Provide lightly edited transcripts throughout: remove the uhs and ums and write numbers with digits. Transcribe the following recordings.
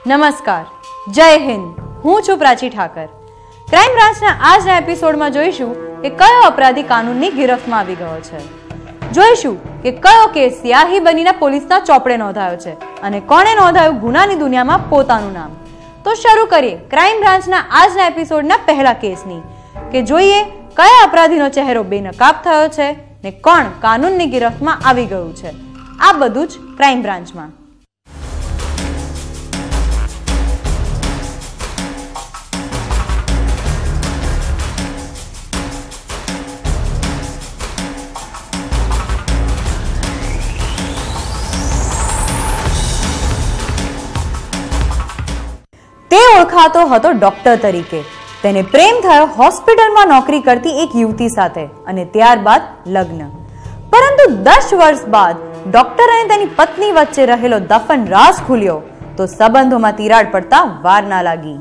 નમસ્કાર, જય હિન્દ. હું છું પ્રાચી ઠાકર. ક્રાઇમ બ્રાન્ચના આજના એપિસોડમાં જોઈશું કે કયો અપરાધી કાનૂનની ગિરફ્તમાં આવી ગયો છે. જોઈશું કે કયો કેસ સિયાહી બનીને પોલીસના ચોપડે નોંધાયો છે અને કોણે નોંધાયું ગુનાની દુનિયામાં પોતાનું નામ. તો શરૂ કરીએ ક્રાઇમ બ્રાન્ચના આજના એપિસોડના પહેલા કેસની, કે જોઈએ કયા અપરાધીનો ચહેરો બેનકાબ થયો છે ને કોણ કાનૂનની ગિરફ્તમાં આવી ગયું છે. આ બધું જ ક્રાઇમ બ્રાન્ચમાં. તે ઓળખાતો હતો ડોક્ટર તરીકે. તેને પ્રેમ થયો હોસ્પિટલમાં નોકરી કરતી એક યુવતી સાથે અને ત્યારબાદ લગ્ન. પરંતુ 10 વર્ષ બાદ ડોક્ટર અને તેની પત્ની વચ્ચે રહેલો દફન રાઝ ખુલ્યો તો સંબંધોમાં તિરાડ પડતા વાર ના લાગી.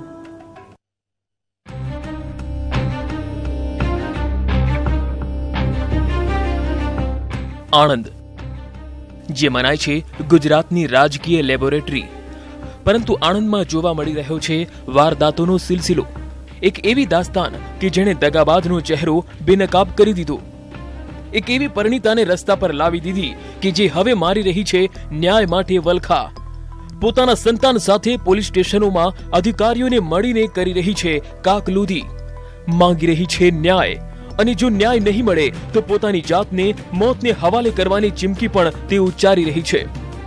આણંદ, જે મનાય છે ગુજરાતની રાજકીય લેબોરેટરી, પરંતુ આણંદમાં જોવા મળી રહ્યો છે વારદાતોનો સિલસિલો. એક એવી દાસ્તાન કે જેણે દગાબાજનો ચહેરો બેનકાબ કરી દીધો. એક એવી પરિણીતાને રસ્તા પર લાવી દીધી કે જે હવે મારી રહી છે ન્યાય માટે વલખા. પોતાના સંતાન સાથે પોલીસ સ્ટેશનોમાં અધિકારીઓને મળીને કરી રહી છે કાકલુદી. માંગી રહી છે ન્યાય, અને જો ન્યાય નહીં મળે તો પોતાની જાતને મોતને હવાલે કરવાની ચીમકી પણ તે ઉચ્ચારી રહી છે.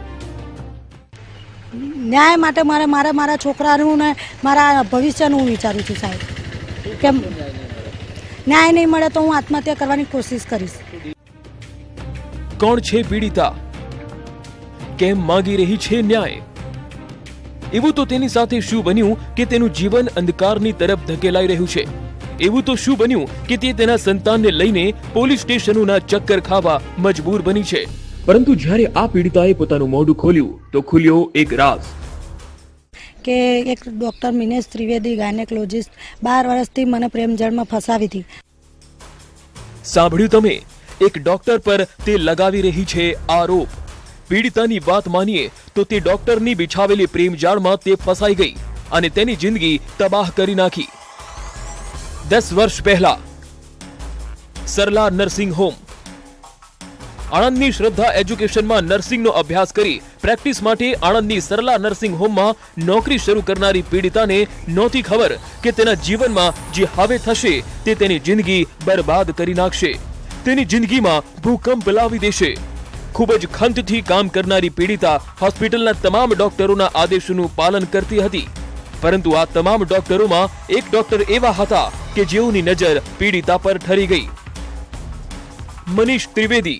ન્યાય માટે મારા છોકરાનું ને મારા ભવિષ્યનું હું વિચારું છું સાહેબ. કેમ ન્યાય નહીં મળે તો હું આત્મહત્યા કરવાની કોશિશ કરીશ. કોણ છે પીડિતા? કેમ માંગી રહી છે ન્યાય? એવું તો તેની સાથે શું બન્યું કે તેનું જીવન અંધકારની તરફ ધકેલાઈ રહ્યું છે? એવું તો શું બન્યું કે તે તેના સંતાનને લઈને પોલીસ સ્ટેશનોના ચક્કર ખાવા મજબૂર બની છે? પરંતુ જ્યારે આ પીડિતાએ પોતાનું મોઢું ખોલ્યું તો ખુલ્યો એક રાઝ. કે એક ડોક્ટર મિનેશ ત્રિવેદી, ગાયનેકોલોજીસ્ટ, 12 વર્ષથી મને પ્રેમજળમાં ફસાવી હતી. સાંભળ્યું તમે? એક ડોક્ટર પર તે લગાવી રહી છે આરોપ. પીડિતાની વાત માનીએ તો તે ડોક્ટરની બિછાવેલી પ્રેમજાળમાં તે ફસાઈ ગઈ અને તેની જિંદગી તબાહ કરી નાખી. 10 વર્ષ પહેલા સરલા નર્સિંગ હોમ. આણંદની શ્રદ્ધા એજ્યુકેશનમાં નર્સિંગનો અભ્યાસ કરી પ્રેક્ટિસ માટે આણંદની સરલા નર્સિંગ હોમમાં નોકરી શરૂ કરનારી પીડિતાને નહોતી ખબર કે તેના જીવનમાં જે હવે થશે તે તેની જિંદગી બરબાદ કરી નાખશે, તેની જિંદગીમાં ભૂકંપ લાવી દેશે. ખૂબ જ ખંતથી કામ કરનારી પીડિતા હોસ્પિટલના તમામ ડોક્ટરોના આદેશોનું પાલન કરતી હતી, પરંતુ આ તમામ ડોક્ટરોમાં એક ડોક્ટર એવા હતા કે જેઓની નજર પીડિતા પર ઠરી ગઈ. મનીષ ત્રિવેદી,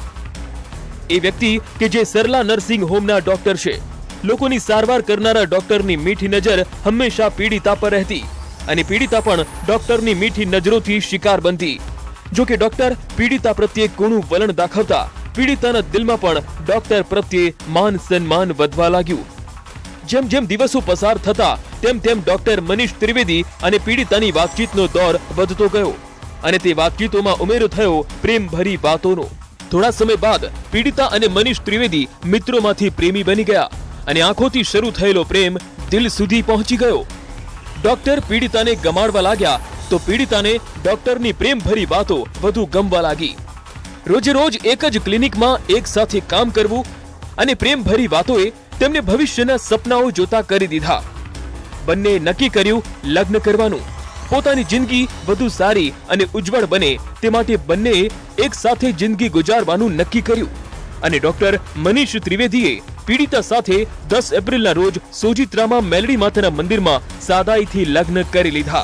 એ વ્યક્તિ કે જે સરલા નર્સિંગ હોમના ડોક્ટર છે. લોકોની સારવાર કરનારા ડોક્ટરની મીઠી નજર હંમેશા પીડિતા પર રહેતી અને પીડિતા પણ ડોક્ટરની મીઠી નજરોથી શિકાર બનતી. જો કે ડોક્ટર પીડિતા પ્રત્યે કુણું વલણ દાખવતા પીડિતાના દિલમાં પણ ડોક્ટર પ્રત્યે માન સન્માન વધવા લાગ્યું. જેમ જેમ દિવસો પસાર થતા તેમ તેમ ડોક્ટર મનીષ ત્રિવેદી અને પીડિતાની વાતચીતનો દોર વધતો ગયો અને તે વાતચીતોમાં ઉમેરો થયો પ્રેમભરી વાતોનો. થોડા સમય બાદ પીડિતા અને મનીષ ત્રિવેદી મિત્રોમાંથી પ્રેમી બની ગયા અને આંખોથી શરૂ થયેલો પ્રેમ દિલ સુધી પહોંચી ગયો. ડોક્ટર પીડિતાને ગમાડવા લાગ્યા તો પીડિતાને ડોક્ટરની પ્રેમભરી વાતો વધુ ગમવા લાગી. રોજે રોજ એક જ ક્લિનિકમાં એક સાથે કામ કરવું અને પ્રેમભરી વાતોએ તેમને ભવિષ્યના સપનાઓ જોતા કરી દીધા. બંને નક્કી કર્યું લગ્ન કરવાનું. પોતાની જિંદગી વધુ સારી અને ઉજ્જવળ બને તે માટે બંનેએ એક સાથે જિંદગી ગુજારવાનું નક્કી કર્યું અને ડોક્ટર મનીષ ત્રિવેદીએ પીડિતા સાથે 10 એપ્રિલના રોજ સોજિત્રામાં મેલડી માતાના મંદિરમાં સાદાઈથી લગ્ન કરી લીધા.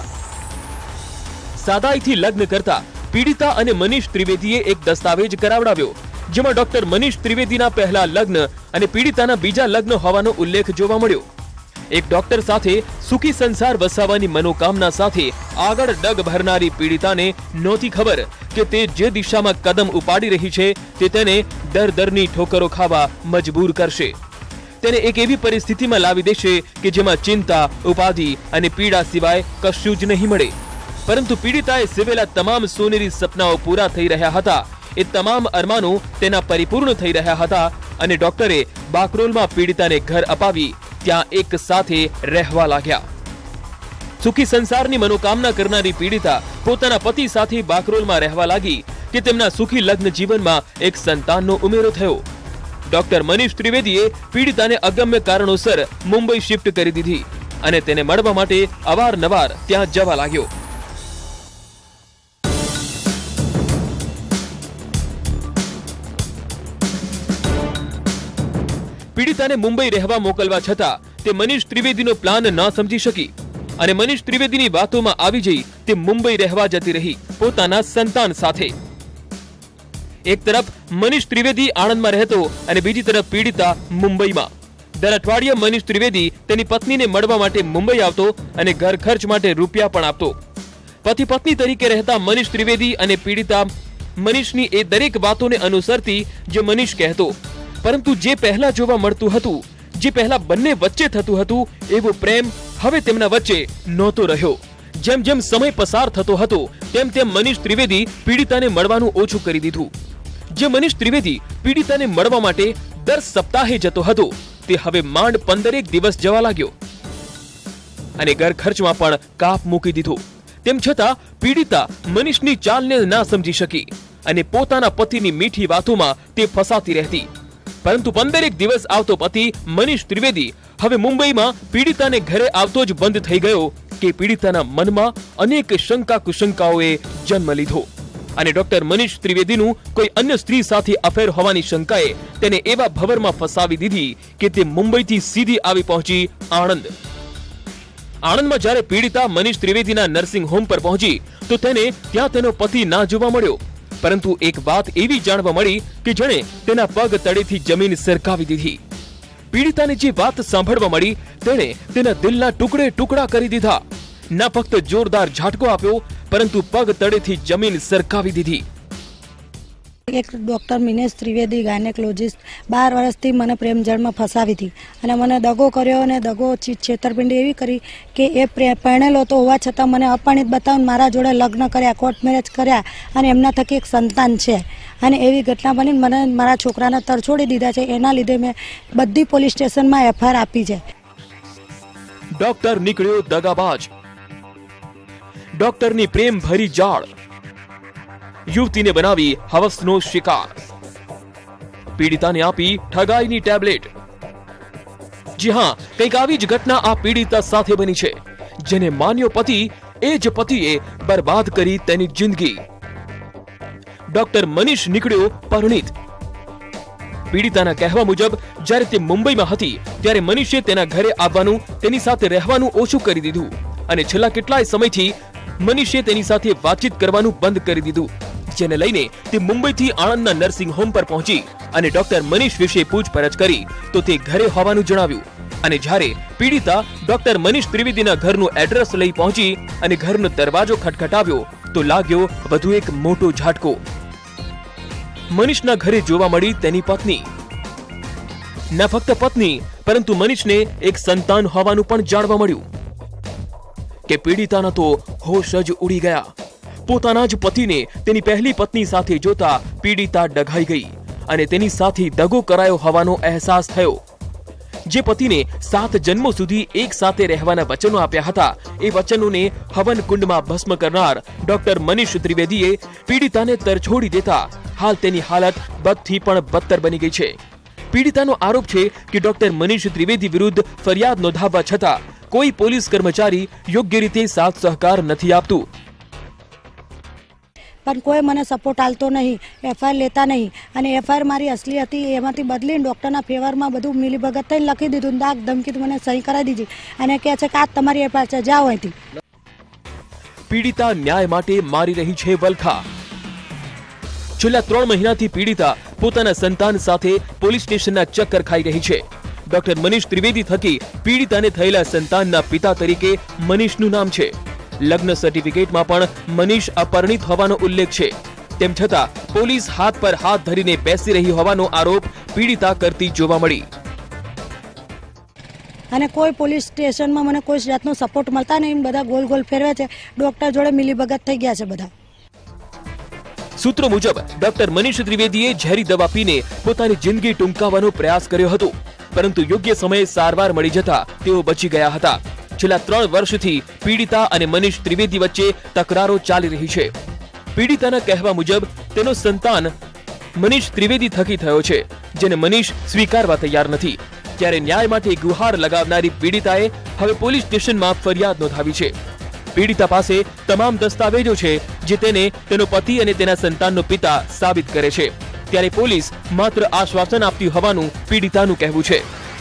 સાદાઈથી લગ્ન કરતા પીડિતા અને મનીષ ત્રિવેદીએ એક દસ્તાવેજ કરાવડાવ્યો, જેમાં ડોક્ટર મનીષ ત્રિવેદીના પહેલા લગ્ન અને પીડિતાના બીજા લગ્ન હોવાનો ઉલ્લેખ જોવા મળ્યો. એક ડોક્ટર સાથે સુખી સંસાર વસાવવાની મનોકામના સાથે આગળ ડગ ભરનારી પીડિતાને નહોતી ખબર કે તે જે દિશામાં કદમ ઉપાડી રહી છે તે તેને દરની ઠોકરો ખાવા મજબૂર કરશે. તેને એક એવી પરિસ્થિતિમાં લાવી દેશે કે જેમાં ચિંતા, ઉપાધિ અને પીડા સિવાય કશું જ નહીં મળે. પરંતુ પીડિતાએ સેવેલા તમામ સોનેરી સપનાઓ પૂરા થઈ રહ્યા હતા. એ તમામ અરમાનો તેના પરિપૂર્ણ થઈ રહ્યા હતા અને ડોક્ટરે બાકરોલમાં પીડિતાને ઘર અપાવી ત્યાં એક સાથે રહેવા લાગ્યા. સુખી સંસારની મનોકામના કરનારી પીડિતા પોતાના પતિ સાથે બાકરોલમાં રહેવા લાગી કે તેમના સુખી લગ્ન જીવનમાં એક સંતાનનો ઉમેરો થયો. ડોક્ટર મનીષ ત્રિવેદીએ પીડિતાને અગમ્ય કારણોસર મુંબઈ શિફ્ટ કરી દીધી અને તેને મળવા માટે અવારનવાર ત્યાં જવા લાગ્યો. પીડિતાને મુંબઈ રહેવા મોકલવા છતાં તે મનીષ ત્રિવેદીનો પ્લાન ન સમજી શકી અને મનીષ ત્રિવેદીની વાતોમાં આવી જઈ તે મુંબઈ રહેવા જતી રહી પોતાના સંતાન સાથે. એક તરફ મનીષ ત્રિવેદી આણંદમાં રહેતો અને બીજી તરફ પીડિતા મુંબઈમાં. દર અઠવાડિયે મનીષ ત્રિવેદી તેની પત્નીને મળવા માટે મુંબઈ આવતો અને ઘર ખર્ચ માટે રૂપિયા પણ આપતો. પતિ પત્ની તરીકે રહેતા મનીષ ત્રિવેદી અને પીડિતા મનીષની એ દરેક વાતોને અનુસરતી જે મનીષ કહેતો. પરંતુ જે પહેલા જોવા મળતું હતું, જે પહેલા બંને વચ્ચે થતું હતું, એવો પ્રેમ હવે તેમના વચ્ચે નહોતો રહ્યો. જેમ જેમ સમય પસાર થતો હતો તેમ તેમ મનીષ ત્રિવેદી પીડિતાને મળવાનું ઓછું કરી દીધું. જે મનીષ ત્રિવેદી પીડિતાને મળવા માટે દર સપ્તાહે જતો હતો તે હવે માંડ 15 દિવસ જવા લાગ્યો અને ઘર ખર્ચમાં પણ કાપ મૂકી દીધો. તેમ છતાં પીડિતા મનીષની ચાલને ના સમજી શકી અને પોતાના પતિની મીઠી વાતોમાં તે ફસાતી રહેતી. પરંતુ 15 દિવસ આવતો પતિ મનીષ ત્રિવેદી હવે મુંબઈમાં પીડિતાને ઘરે આવતો જ બંધ થઈ ગયો કે પીડિતાના મનમાં અનેક શંકા કુશંકાઓએ જન્મ લીધો અને ડોક્ટર મનીષ ત્રિવેદીનું કોઈ અન્ય સ્ત્રી સાથે અફેર હોવાની શંકાએ તેને એવા ભવરમાં ફસાવી દીધી કે તે મુંબઈથી સીધી આવી પહોંચી આણંદ. આણંદમાં જ્યારે પીડિતા મનીષ ત્રિવેદીના નર્સિંગ હોમ પર પહોંચી તો તેને ત્યાં તેનો પતિ ના જોવા મળ્યો. પરંતુ એક વાત એવી જાણવા મળી કે જેણે તેના પગ તળેથી જમીન સરકાવી દીધી. પીડિતાને જે વાત સાંભળવા મળી તેણે તેના દિલના ટુકડે ટુકડા કરી દીધા. ના ફક્ત જોરદાર ઝાટકો આપ્યો પરંતુ પગ તળેથી જમીન સરકાવી દીધી. એક ડોક્ટર મિનેશ ત્રિવેદી ગાયનેકોલોજીસ્ટ 12 વર્ષથી મને પ્રેમજળમાં ફસાવી હતી અને મને દગો કર્યો અને દગો છેતરપિંડી એવી કરી કે એ પરણેલો તો હોવા છતાં મને અપરિણિત બતાવીને મારા જોડે લગ્ન કર્યા, કોર્ટ મેરેજ કર્યા અને એમના થકી એક સંતાન છે અને એવી ઘટના બની મને મારા છોકરાને તરછોડી દીધા છે. એના લીધે મેં બધી પોલીસ સ્ટેશનમાં FIR આપી છે. ડોક્ટર નીકળ્યો દગાબાજ. ડોક્ટરની પ્રેમ ભરી જાળ યુવતીને બનાવી હવસનો શિકાર. પીડિતાને આપી ઠગાઈની ટેબ્લેટ. જી હા, કંઈક આવી જ ઘટના આ પીડિતા સાથે બની છે. જેને માન્યો પતિ એ જ પતિએ બરબાદ કરી તેની જિંદગી. ડોક્ટર મનીષ નીકળ્યો પરિણીત. પીડિતાના કહેવા મુજબ જ્યારે તે મુંબઈમાં હતી ત્યારે મનીષે તેના ઘરે આવવાનું, તેની સાથે રહેવાનું ઓછું કરી દીધું અને છેલ્લા કેટલાય સમયથી મનીષે તેની સાથે વાતચીત કરવાનું બંધ કરી દીધું. જેને લઈને તે મુંબઈથી આણંદના નર્સિંગ હોમ પર પહોંચી અને ડોક્ટર મનીષ વિશે પૂછપરછ કરી તો તે ઘરે હોવાનું જણાવ્યું. અને જ્યારે પીડિતા ડોક્ટર મનીષ ત્રિવેદીના ઘરનું એડ્રેસ લઈ પહોંચી અને ઘરનો દરવાજો ખટખટાવ્યો તો લાગ્યો વધુ એક મોટો ઝાટકો. મનીષના ઘરે જોવા મળી તેની પત્ની. ન ફક્ત પત્ની પરંતુ મનીષને એક સંતાન હોવાનું પણ જાણવા મળ્યું કે પીડિતાના તો હોશ જ ઉડી ગયા. પોતાના જ પતિને તેની પહેલી પત્ની સાથે જોતા પીડિતા ડઘાઈ ગઈ અને તેની સાથે દગો કરાયો હોવાનો અહેસાસ થયો. જે પતિને 7 જન્મો સુધી એક સાથે રહેવાના વચનો આપ્યા હતા એ વચનોને હવન કુંડમાં ભસ્મ કરનાર ડોક્ટર મનીષ ત્રિવેદીએ પીડિતાને તરછોડી દેતા હાલ તેની હાલત બદથી પણ બદતર બની ગઈ છે. પીડિતાનો આરોપ છે કે ડોક્ટર મનીષ ત્રિવેદી વિરુદ્ધ ફરિયાદ નોંધાવવા છતાં કોઈ પોલીસ કર્મચારી યોગ્ય રીતે સાથ સહકાર નથી આપતું. પણ કોઈ મને સપોર્ટ આલતો નહીં, FIR લેતા નહીં અને FIR મારી અસલી હતી એમાંથી બદલીને ડૉક્ટરના ફેવરમાં બધું મિલીભગત થઈને લખી દીધું. દાગ ધમકી મને સહી કરાવી દીધી અને કહે છે કે આ તમારી FIR છે, જાઓ અહીંથી. પીડિતા ન્યાય માટે મારી રહી છે વલખા. છેલ્લા 3 મહિનાથી પીડિતા પોતાના સંતાન સાથે પોલીસ સ્ટેશનના ચક્કર ખાઈ રહી છે. ડોક્ટર મનીષ ત્રિવેદી થકી પીડિતાને થયેલા સંતાનના પિતા તરીકે મનીષનું નામ છે. લગ્ન સર્ટિફિકેટમાં પણ મનીષ અપરિણિત હોવાનો ઉલ્લેખ છે. તેમ છતાં પોલીસ હાથ પર હાથ ધરીને બેસી રહી હોવાનો આરોપ પીડિતા કરતી જોવા મળી. અને કોઈ પોલીસ સ્ટેશનમાં મને કોઈ જાતનો સપોર્ટ મળતા નહીં. બધા ગોલ ગોલ ફેરવે છે. ડોક્ટર જોડે મિલીભગત થઈ ગયા છે બધા. સૂત્રો મુજબ ડોક્ટર મનીષ ત્રિવેદીએ ઝેરી દવા પીને પોતાની જિંદગી ટૂંકાવવાનો પ્રયાસ કર્યો હતો. પરંતુ યોગ્ય સમયે સારવાર મળી જતા તેઓ બચી ગયા હતા. છેલ્લા 3 વર્ષથી પીડિતા અને મનીષ ત્રિવેદી વચ્ચે તકરારો ચાલી રહી છે. પીડિતાના કહેવા મુજબ તેનો સંતાન મનીષ ત્રિવેદી થકી થયો છે, જેને મનીષ સ્વીકારવા તૈયાર નથી. ત્યારે ન્યાય માટે ગુહાર લગાવનારી પીડિતાએ હવે પોલીસ સ્ટેશનમાં ફરિયાદ નોંધાવી છે. પીડિતા પાસે તમામ દસ્તાવેજો છે જે તેને તેનો પતિ અને તેના સંતાનનો પિતા સાબિત કરે છે. ત્યારે પોલીસ માત્ર આશ્વાસન આપતી હોવાનું પીડિતાનું કહેવું છે.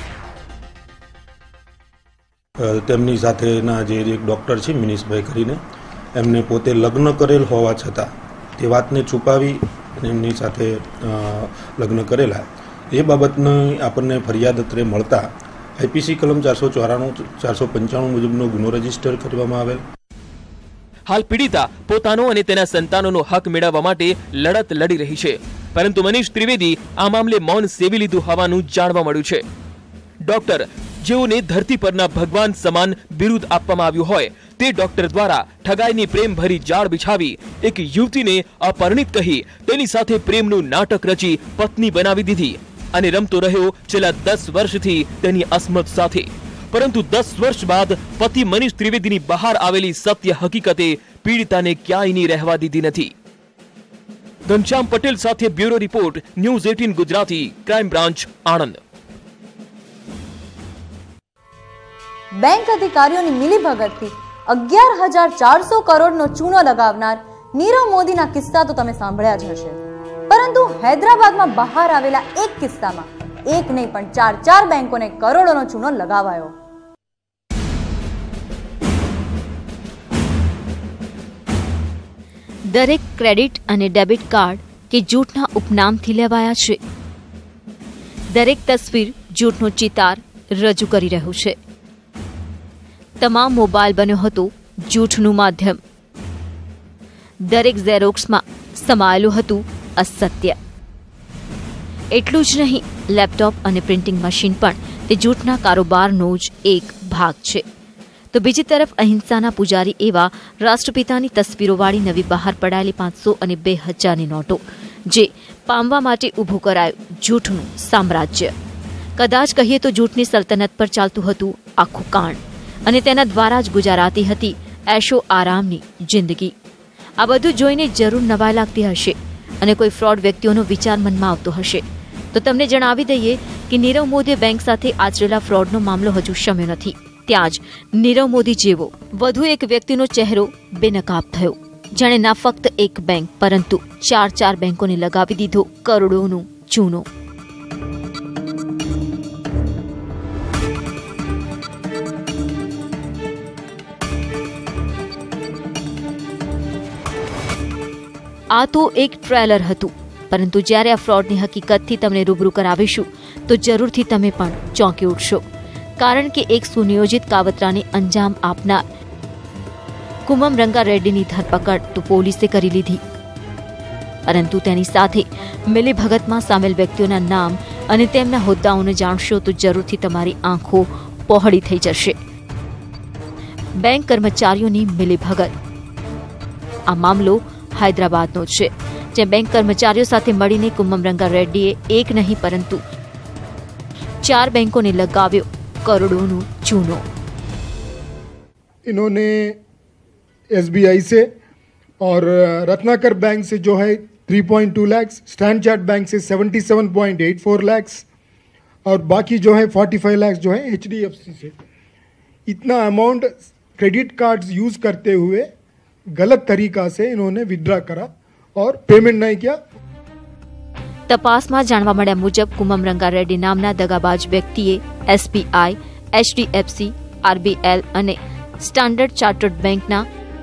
તેમની સાથેના જે એક ડૉક્ટર છે મિનીષભાઈ કરીને, એમને પોતે લગ્ન કરેલ હોવા છતાં તે વાતને છુપાવી એમની સાથે લગ્ન કરેલા એ બાબતની આપણને ફરિયાદ અત્રે મળતા આઈપીસી કલમ 494 495 મુજબનો ગુનો રજીસ્ટર કરવામાં આવેલ. હાલ પીડિતા પોતાનો અને તેના સંતાનોનો હક મેળવવા માટે લડત લડી રહી છે, પરંતુ મનીષ ત્રિવેદી આ મામલે મૌન સેવી લીધું હોવાનું જાણવા મળ્યું છે. ડોક્ટર જેઓને ધરતી પરના ભગવાન સમાન બિરુદ આપવામાં આવ્યું હોય તે ડોક્ટર દ્વારા ઠગાઈની પ્રેમભરી જાળ બિછાવી એક યુવતીને અપરિણિત કહી તેની સાથે પ્રેમનું નાટક રચી પત્ની બનાવી દીધી અને રમતો રહ્યો છેલ્લા 10 વર્ષથી તેની અસ્મત સાથે. પરંતુ 10 વર્ષ બાદ પતિ મનીષ ત્રિવેદીની બહાર આવેલી સત્ય હકીકતે પીડિતાને ક્યાંય નહીં રહેવા દીધી નથી. ઘનશ્યામ પટેલ સાથે bureau report, news 18 Gujarati, crime branch, Anand. Bank અધિકારીઓની મિલીભગતથી 11,400 કરોડનો ચૂનો લગાવનાર નીરવ મોદીના કિસ્સા તો તમે સાંભળ્યા જ હશે, પરંતુ હૈદરાબાદમાં બહાર આવેલા એક કિસ્સામાં એક નહીં પણ 4 બેંકોને કરોડોનો ચૂનો લગાવાયો. દરેક ક્રેડિટ અને ડેબિટ કાર્ડ કે જૂઠના ઉપનામથી લેવાયા છે. દરેક તસવીર જૂઠનો ચિતાર રજૂ કરી રહ્યું છે. તમામ મોબાઈલ બન્યો હતો જૂઠનું માધ્યમ. દરેક ઝેરોક્સમાં સમાયેલું હતું અસત્ય. એટલું જ નહીં, લેપટોપ અને પ્રિન્ટિંગ મશીન પણ તે જૂઠના કારોબારનો જ એક ભાગ છે. તો બીજી તરફ અહિંસાના પૂજારી એવા રાષ્ટ્રપિતાની તસવીરોવાળી નવી બહાર પડાયેલી 500 અને 2000ની નોટો, જે પામવા માટે ઊભું કરાયું જૂઠનું સામ્રાજ્ય. કદાચ કહીએ તો જૂઠની સલ્તનત પર ચાલતું હતું આખું કાંડ, અને તેના દ્વારા જ ગુજારાતી હતી એશો આરામની જિંદગી. આ બધું જોઈને જરૂર નવાઈ લાગતી હશે અને કોઈ ફ્રોડ વ્યક્તિઓનો વિચાર મનમાં આવતો હશે. તો તમને જણાવી દઈએ કે નીરવ મોદીએ બેંક સાથે આચરેલા ફ્રોડનો મામલો હજુ શમ્યો નથી. ત્યાં જ નીરવ મોદી જેવો વધુ એક વ્યક્તિનો ચહેરો બેનકાબ થયો, જેણે ના ફક્ત એક બેંક પરંતુ 4 બેંકોને લગાવી દીધો કરોડોનો ચૂનો. આ તો એક ટ્રેલર હતું, પરંતુ જ્યારે આ ફ્રોડની હકીકતથી તમને રૂબરૂ કરાવીશું તો જરૂરથી તમે પણ ચોંકી ઉઠશો. કારણ કે એક સુનિયોજિત કાવતરાને અંજામ આપનાર કુમમ રંગા રેડ્ડીની ધરપકડ તો પોલીસે કરી લીધી, પરંતુ તેની સાથે મિલીભગતમાં સામેલ વ્યક્તિઓના નામ અને તેમના હોદ્દાઓને જાણશો તો જરૂરથી તમારી આંખો પહોળી થઈ જશે. બેંક કર્મચારીઓની મિલીભગત. આ મામલો હૈદરાબાદનો છે, જે બેંક કર્મચારીઓ સાથે મળીને કુમમ રંગા રેડ્ડીએ એક નહીં પરંતુ 4 બેંકોને લગાવ્યો करोड़ों चूनो. इन्होंने SBI से और रत्नाकर बैंक से जो है 3.2 लाख, स्टैंड चार्ट बैंक से 77.84 लाख और बाकी जो है 45 लाख जो है HDFC से. इतना अमाउंट क्रेडिट कार्ड्स यूज करते हुए गलत तरीका से इन्होंने विड्रॉ करा और पेमेंट नहीं किया. તપાસમાં જાણવા મળ્યા મુજબ કુમમ રંગા રેડ્ડી નામના દગાબાજ વ્યક્તિએ SBI, HDFC, RBL અને સ્ટાન્ડર્ડ ચાર્ટર્ડ બેંકના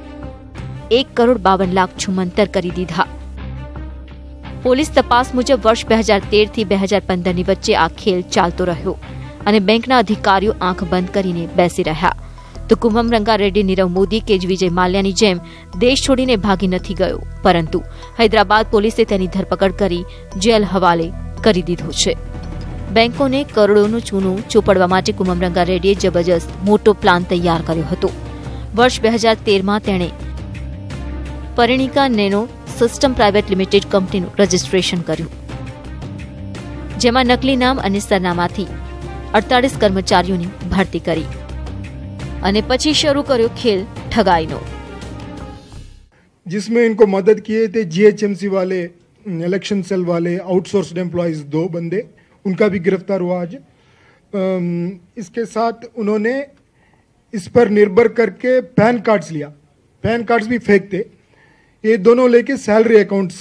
1,52 લાખ છુમંતર કરી દીધા. પોલીસ તપાસ મુજબ વર્ષ 2013 થી 2015ની વચ્ચે આ ખેલ ચાલતો રહ્યો અને બેંકના અધિકારીઓ આંખ બંધ કરીને બેસી રહ્યા. તો કુમમ રંગા રેડ્ડી નીરવ મોદી કે વિજય માલ્યાની જેમ દેશ છોડીને ભાગી નથી ગયો, પરંતુ હૈદરાબાદ પોલીસે તેની ધરપકડ કરી જેલ હવાલે કરી દીધો છે. બેંકોને કરોડોનો ચૂનો ચોપડવા માટે કુમમ રંગા રેડ્ડીએ જબરજસ્ત મોટો પ્લાન તૈયાર કર્યો હતો. વર્ષ 2013માં તેણે પરિણીકા નેનો સિસ્ટમ પ્રાઇવેટ લિમિટેડ કંપનીનું રજીસ્ટ્રેશન કર્યું, જેમાં નકલી નામ અને સરનામાથી 48 કર્મચારીઓની ભરતી કરી અને પછી શરૂ કર્યો ખેલ ઠગાઈનો, जिसमें इनको मदद किए थे जीएचएमसी वाले, इलेक्शन सेल वाले, आउटसोर्स्ड एम्प्लॉयज 2 बंदे, उनका भी गिरफ्तार हुआ आज। इसके साथ उन्होंने इस पर निर्भर करके पैन कार्ड्स लिया, पैन कार्ड्स भी फेक थे, ये दोनों लेके सैलरी अकाउंट्स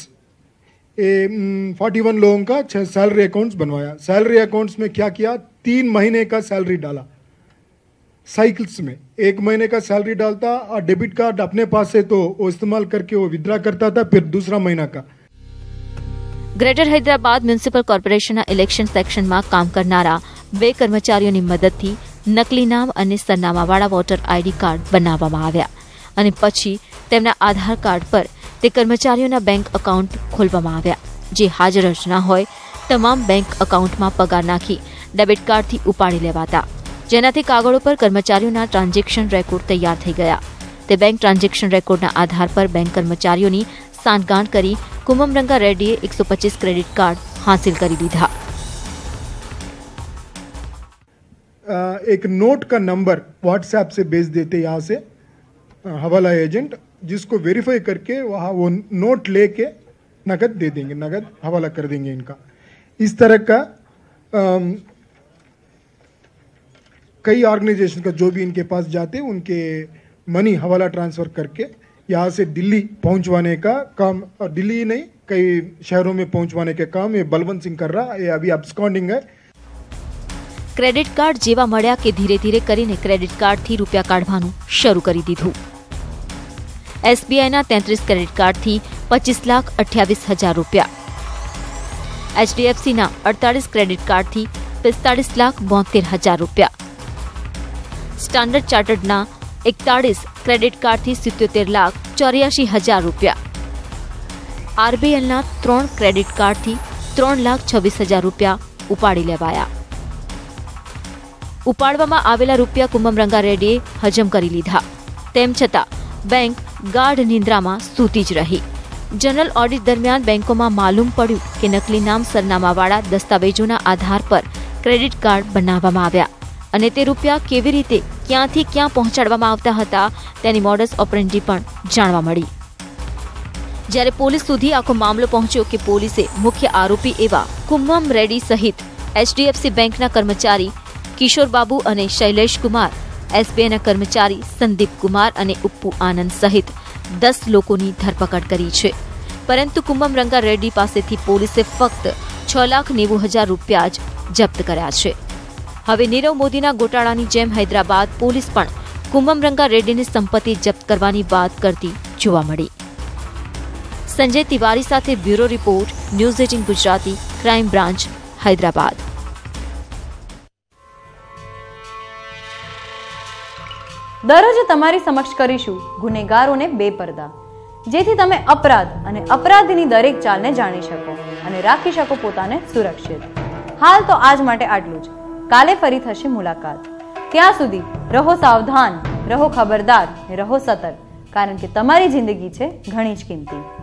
41 लोगों का सैलरी अकाउंट्स बनवाया। सैलरी अकाउंट्स में क्या किया, 3 महीने का सैलरी डाला साइकिल्स में, 1 महीने का सैलरी डालता और डेबिट कार्ड अपने पास से तो वो इस्तेमाल करके वो विड्रॉ करता था, फिर दूसरा महीना का। ગ્રેટર હૈદરાબાદ મ્યુનિસિપલ કોર્પોરેશનના ઇલેક્શન સેક્શનમાં કામ કરનારા 2 કર્મચારીઓની મદદથી નકલી નામ અને સરનામાવાળા વોટર આઈડી કાર્ડ બનાવવામાં આવ્યા અને પછી તેમના આધાર કાર્ડ પર તે કર્મચારીઓના બેંક એકાઉન્ટ ખોલવામાં આવ્યા, જે હાજર જ ન હોય તમામ બેંક એકાઉન્ટમાં પગાર નાખી ડેબિટ કાર્ડથી ઉપાડી લેવાતા, જેનાથી કાગળો પર કર્મચારીઓના ટ્રાન્ઝેક્શન રેકોર્ડ તૈયાર થઈ ગયા। તે બેંક ટ્રાન્ઝેક્શન રેકોર્ડના આધાર પર બેંક કર્મચારીઓની સાંઠગાંઠ કરી કુમમરંગા રેડ્ડીએ 125 ક્રેડિટ કાર્ડ હાંસિલ કરી લીધા। एक नोट का नंबर व्हाट्सएप से भेज देते यहाँ से हवाला एजेंट, जिसको वेरीफाई करके वहाँ वो नोट लेके नगद दे देंगे, नगद हवाला कर देंगे इनका। इस तरह का कई ऑर्गेनाइजेशन का जो भी इनके पास जाते उनके मनी हवाला ट्रांसफर करके यहाँ से दिल्ली पहुंचवाने का काम, और दिल्ली ही नहीं कई शहरों में पहुंचवाने का काम ये बलवंत सिंह कर रहा है। ये अभी अब्सकॉन्डिंग है। ક્રેડિટ કાર્ડ જેવા મળ્યા કે ધીરે ધીરે કરીને ક્રેડિટ કાર્ડથી રૂપિયા કાઢવાનું શરૂ કરી દીધું। એસબીઆઈના 33 ક્રેડિટ કાર્ડથી 25,28,000 રૂપિયા, એચડીએફસીના 48 ક્રેડિટ કાર્ડથી 45,72,000 રૂપિયા, સ્ટાન્ડર્ડ ચાર્ટર્ડના 41 ક્રેડિટ કાર્ડથી 77,84,000 રૂપિયા, આરબીએલના 3 ક્રેડિટ કાર્ડથી 3,26,000 રૂપિયા ઉપાડી લેવાયા। ઉપાડવામાં આવેલા રૂપિયા કુમમરંગા રેડ્ડીએ હજમ કરી લીધા, તેમ છતાં બેંક ગાઢ નિંદ્રામાં સૂતી જ રહી। જનરલ ઓડિટ દરમિયાન બેંકોમાં માલુમ પડ્યું કે નકલી નામ સરનામાવાળા દસ્તાવેજોના આધાર પર ક્રેડિટ કાર્ડ બનાવવામાં આવ્યા અને તે રૂપિયા કેવી રીતે ક્યાંથી ક્યાં પહોંચાડવામાં આવતા હતા તેની મોડસ ઓપરેન્ડી પણ જાણવા મળી। જ્યારે પોલીસ સુધી આખો મામલો પહોંચ્યો કે પોલીસે મુખ્ય આરોપી એવા કુમમ રેડ્ડી સહિત એચડીએફસી બેંકના કર્મચારી કિશોર બાબુ અને શૈલેષ કુમાર, એસબીઆઈના કર્મચારી સંદીપ કુમાર અને ઉપ્પુ આનંદ સહિત 10 લોકોની ધરપકડ કરી છે, પરંતુ કુમમરંગા રેડ્ડી પાસેથી પોલીસે ફક્ત 6,90,000 રૂપિયા જ જપ્ત કર્યા છે। હવે નીરવ મોદીના ગોટાળાની જેમ હૈદરાબાદ પોલીસ પણ કુમમરંગા રેડ્ડીની સંપત્તિ જપ્ત કરવાની વાત કરતી જોવા મળી। સંજય તિવારી સાથે bureau report, news 18 Gujarati, crime branch, Hyderabad. દરરોજ તમારી સમક્ષ કરીશું ગુનેગારોને બેપરદા, જેથી તમે અપરાધ અને અપરાધીની દરેક ચાલને જાણી શકો અને રાખી શકો પોતાને સુરક્ષિત। હાલ તો આજ માટે આટલું જ, કાલે ફરી થશે મુલાકાત। ત્યાં સુધી રહો સાવધાન, રહો ખબરદાર, રહો સતર્ક, કારણ કે તમારી જિંદગી છે ઘણી જ કિંમતી।